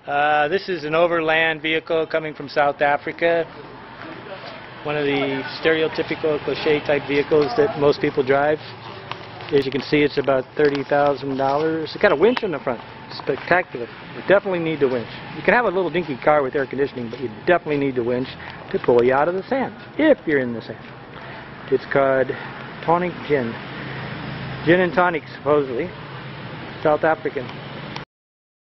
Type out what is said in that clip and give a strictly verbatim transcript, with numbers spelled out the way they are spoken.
Uh, this is an Overland vehicle coming from South Africa. One of the stereotypical cliche type vehicles that most people drive. As you can see, it's about thirty thousand dollars. It's got a winch in the front. Spectacular. You definitely need the winch. You can have a little dinky car with air conditioning, but you definitely need the winch to pull you out of the sand, if you're in the sand. It's called tonic gin. Gin and tonic, supposedly. South African.